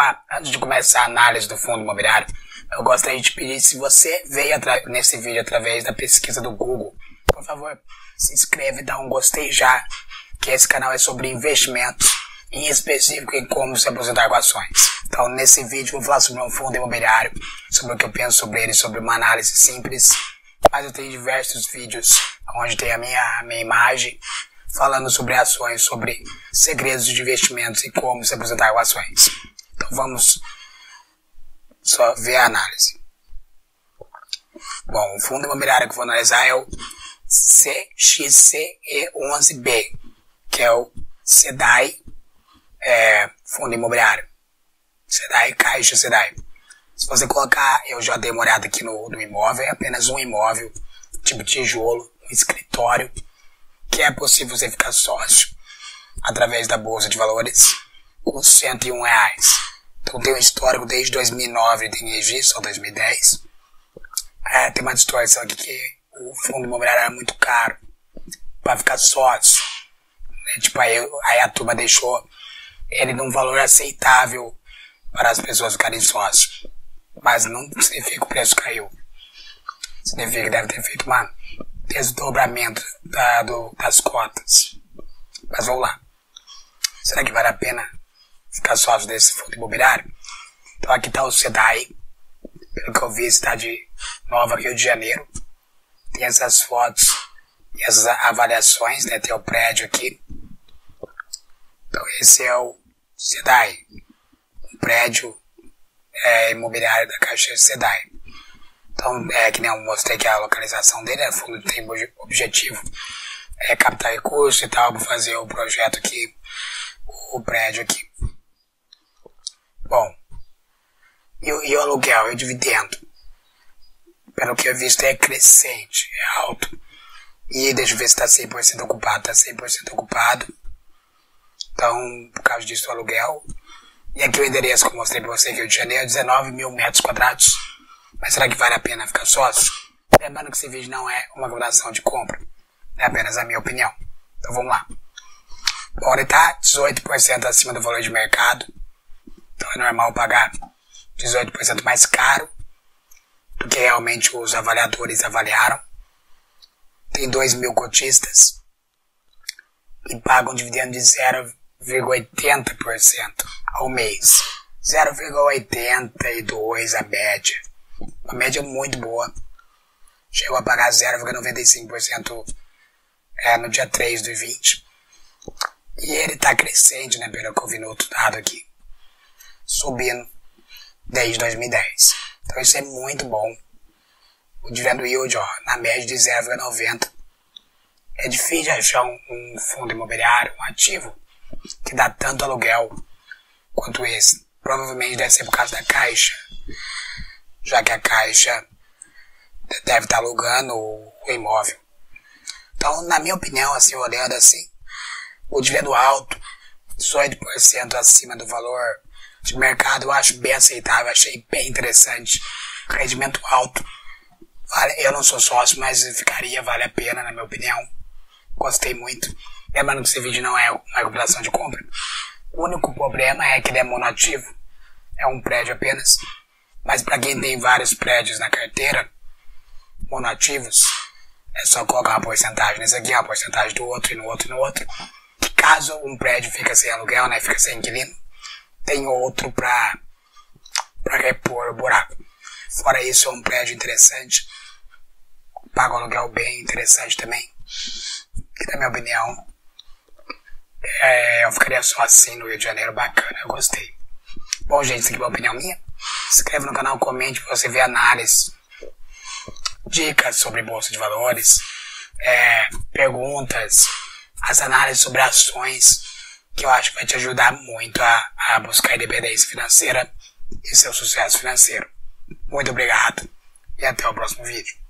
Antes de começar a análise do fundo imobiliário, eu gostaria de pedir, se você veio nesse vídeo através da pesquisa do Google, por favor, se inscreva e dá um gostei já, que esse canal é sobre investimentos, em específico em como se aposentar com ações. Então, nesse vídeo, eu vou falar sobre um fundo imobiliário, sobre o que eu penso sobre ele, sobre uma análise simples, mas eu tenho diversos vídeos onde tem a minha imagem, falando sobre ações, sobre segredos de investimentos e como se aposentar com ações. Então vamos só ver a análise. Bom, o fundo imobiliário que eu vou analisar é o CXCE11B, que é o SEDAI Fundo Imobiliário. SEDAI, Caixa SEDAI. Se você colocar, eu já dei uma olhada aqui no imóvel, é apenas um imóvel, tipo tijolo, um escritório, que é possível você ficar sócio através da Bolsa de Valores com R$101. Então tem um histórico desde 2009, tem registro, ou 2010. Tem uma distorção aqui que o fundo imobiliário era muito caro para ficar sócio. Tipo, aí a turma deixou ele num valor aceitável para as pessoas ficarem sócios. Mas não significa que o preço caiu. Significa que deve ter feito um desdobramento das cotas. Mas vamos lá. Será que vale a pena ficar sócio desse fundo imobiliário? Então aqui está o SEDAI. Pelo que eu vi, está de Nova Rio de Janeiro. Tem essas fotos e essas avaliações, né? Tem o prédio aqui. Então esse é o SEDAI. Um prédio imobiliário da Caixa SEDAI. Então, que nem eu mostrei que a localização dele, o fundo tem objetivo captar recursos e tal, para fazer o projeto aqui, o prédio aqui. Bom, e o aluguel, e o dividendo? Pelo que eu vi, é crescente, é alto. E deixa eu ver se está 100% ocupado. Está 100% ocupado. Então, por causa disso, o aluguel. E aqui o endereço que eu mostrei para você, Rio de Janeiro, 19 mil metros quadrados. Mas será que vale a pena ficar sócio? Lembrando que esse vídeo não é uma recomendação de compra. É apenas a minha opinião. Então vamos lá. Bom, ele está 18% acima do valor de mercado. Então é normal pagar 18% mais caro do que realmente os avaliadores avaliaram. Tem 2 mil cotistas e pagam um dividendo de 0,80% ao mês. 0,82% a média. Uma média muito boa. Chegou a pagar 0,95% no dia 3/20. E ele está crescente, né, pelo que eu vi no outro dado aqui. Subindo desde 2010. Então isso é muito bom. O dividend yield, na média de 0,90. É difícil achar um fundo imobiliário, um ativo, que dá tanto aluguel quanto esse. Provavelmente deve ser por causa da Caixa, já que a Caixa deve estar alugando o imóvel. Então, na minha opinião, assim, olhando assim, o dividendo alto, 18% acima do valor de mercado, eu acho bem aceitável, achei bem interessante. Rendimento alto, eu não sou sócio, mas ficaria, vale a pena, na minha opinião. Gostei muito. Lembrando que esse vídeo não é uma recomendação de compra. O único problema é que ele é monoativo. É um prédio apenas. Mas para quem tem vários prédios na carteira, monoativos, é só colocar uma porcentagem nesse aqui, uma porcentagem do outro e no outro e no outro. Que caso um prédio fica sem aluguel, né, fica sem inquilino, tem outro para repor o buraco. Fora isso, é um prédio interessante. Paga um aluguel bem interessante também. Que, na minha opinião, eu ficaria só assim no Rio de Janeiro, bacana, eu gostei. Bom, gente, isso aqui é uma opinião minha. Se inscreve no canal, comente pra você ver análises, dicas sobre Bolsa de Valores, perguntas, as análises sobre ações, que eu acho que vai te ajudar muito a buscar independência financeira e seu sucesso financeiro. Muito obrigado e até o próximo vídeo.